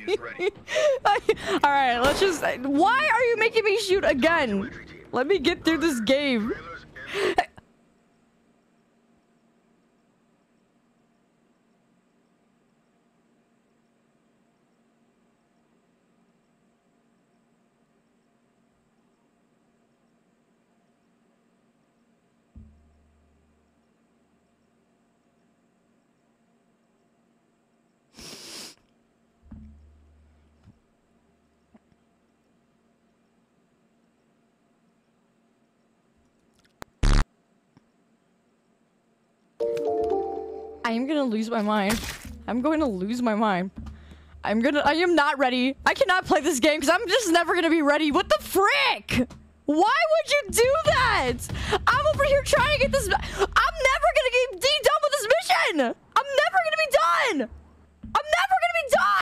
Alright, let's just... Why are you making me shoot again? Let me get through this game. I am gonna lose my mind. I'm going to lose my mind. I am not ready. I cannot play this game because I'm just never gonna be ready. What the frick? Why would you do that? I'm over here trying to get this. I'm never gonna be done with this mission. I'm never gonna be done. I'm never gonna be done.